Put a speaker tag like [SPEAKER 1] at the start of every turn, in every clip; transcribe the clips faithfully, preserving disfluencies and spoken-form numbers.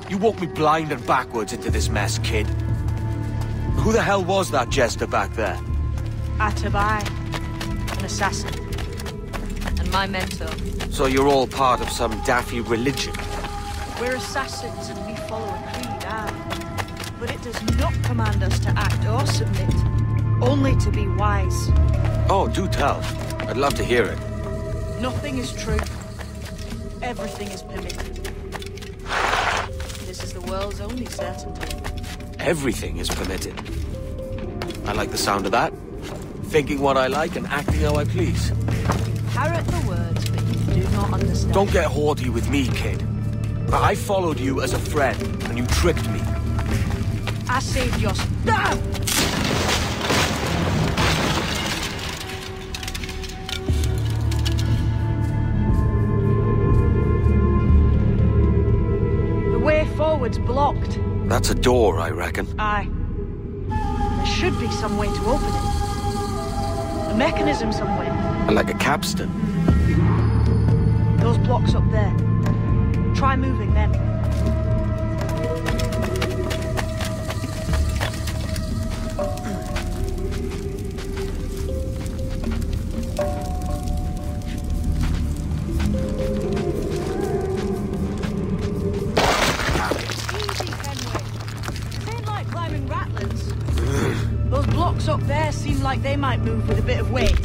[SPEAKER 1] You walked me blind and backwards into this mess, kid. Who the hell was that jester back there?
[SPEAKER 2] Atabai, an assassin. And my mentor.
[SPEAKER 1] So you're all part of some daffy religion?
[SPEAKER 2] We're assassins and we follow a creed, aye. But it does not command us to act or submit. Only to be wise.
[SPEAKER 1] Oh, do tell. I'd love to hear it.
[SPEAKER 2] Nothing is true. Everything is permitted. This is the world's only certainty.
[SPEAKER 1] Everything is permitted. I like the sound of that. Thinking what I like and acting how I please.
[SPEAKER 2] You parrot the words, but you do not understand.
[SPEAKER 1] Don't get haughty with me, kid. I followed you as a friend, and you tricked me.
[SPEAKER 2] I saved your... Ah! The way forward's blocked.
[SPEAKER 1] That's a door, I reckon.
[SPEAKER 2] Aye. There should be some way to open it. A mechanism somewhere.
[SPEAKER 1] Like a capstan.
[SPEAKER 2] Those blocks up there. Try moving them. Easy, Kenway. This ain't like climbing rattlers. Those blocks up there seem like they might move with a bit of weight.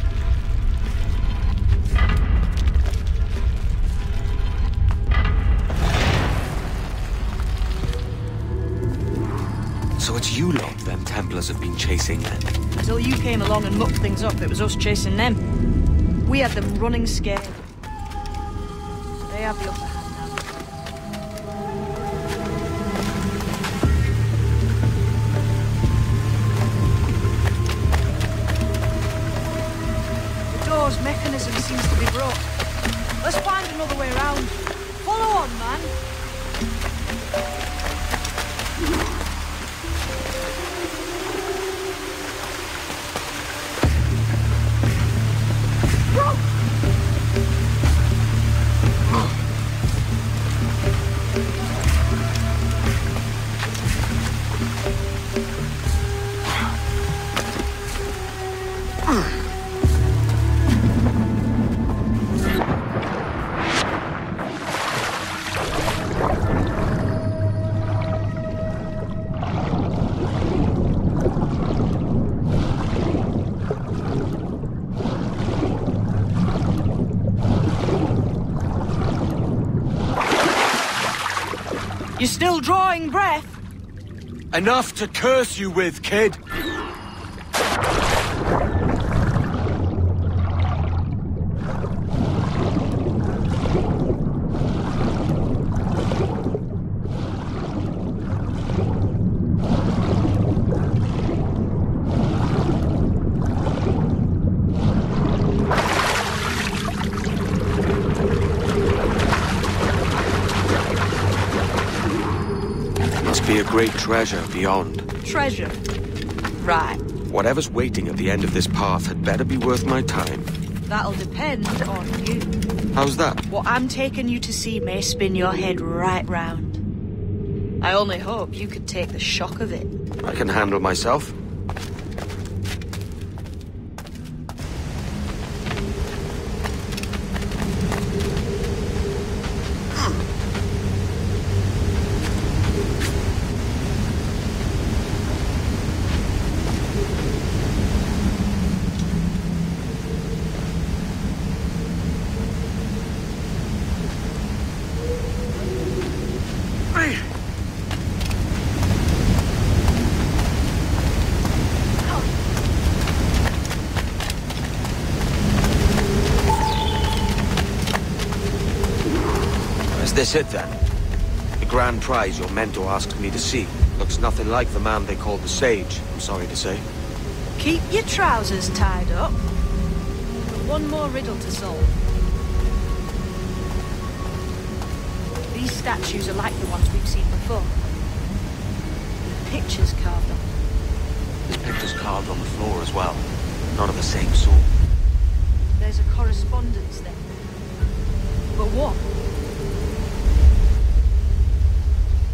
[SPEAKER 1] So it's you lot them Templars have been chasing then?
[SPEAKER 2] Until you came along and mucked things up, it was us chasing them. We had them running scared. They have the upper hand now. The door's mechanism seems to be broke. Let's find another way around. Follow on, man. You're still drawing breath?
[SPEAKER 1] Enough to curse you with, kid! Be a great treasure beyond.
[SPEAKER 2] Treasure? Right.
[SPEAKER 1] Whatever's waiting at the end of this path had better be worth my time.
[SPEAKER 2] That'll depend on you.
[SPEAKER 1] How's that?
[SPEAKER 2] What I'm taking you to see may spin your head right round. I only hope you could take the shock of it.
[SPEAKER 1] I can handle myself. Is this it, then? The grand prize your mentor asked me to see. Looks nothing like the man they called the Sage, I'm sorry to say.
[SPEAKER 2] Keep your trousers tied up. One more riddle to solve. These statues are like the ones we've seen before. With pictures carved on them.
[SPEAKER 1] There's pictures carved on the floor as well. None of the same sort.
[SPEAKER 2] There's a correspondence then. But what?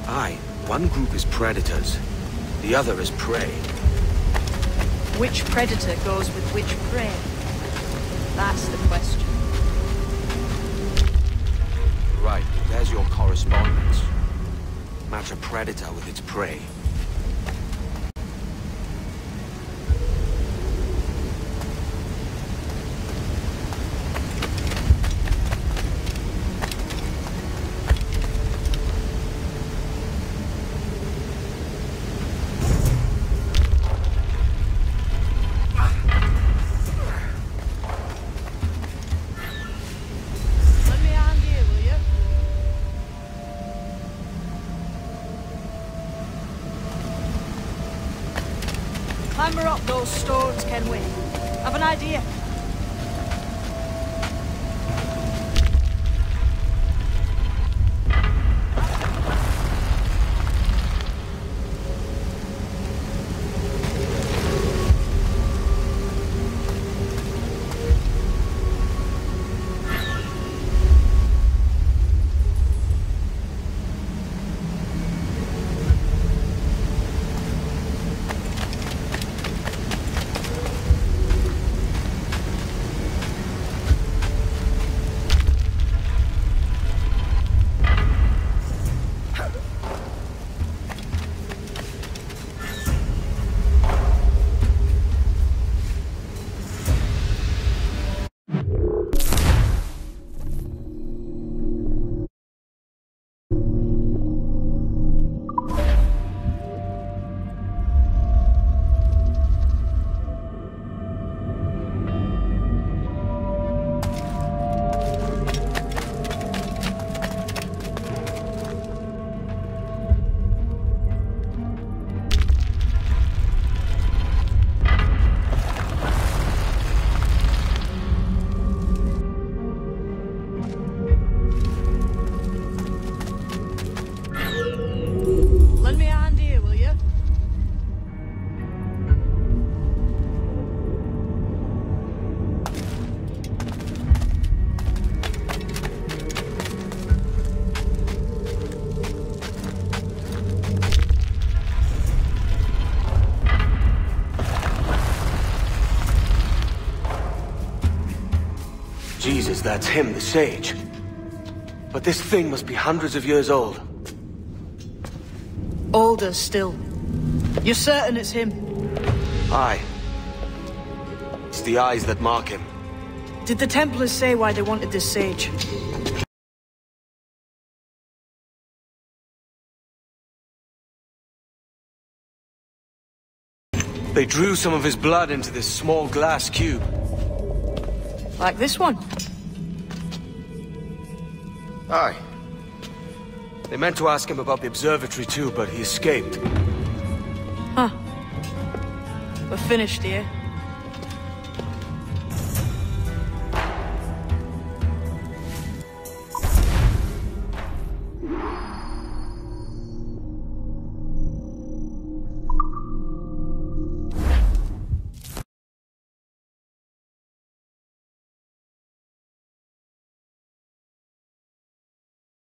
[SPEAKER 1] Aye, one group is predators, the other is prey.
[SPEAKER 2] Which predator goes with which prey? That's the question.
[SPEAKER 1] Right, there's your correspondence. Match a predator with its prey.
[SPEAKER 2] Clamber up those stones, Kenway. Have an idea?
[SPEAKER 1] Jesus, that's him, the sage. But this thing must be hundreds of years old.
[SPEAKER 2] Older still. You're certain it's him?
[SPEAKER 1] Aye. It's the eyes that mark him.
[SPEAKER 2] Did the Templars say why they wanted this sage?
[SPEAKER 1] They drew some of his blood into this small glass cube.
[SPEAKER 2] Like this one?
[SPEAKER 1] Aye. They meant to ask him about the observatory too, but he escaped.
[SPEAKER 2] Huh. We're finished here.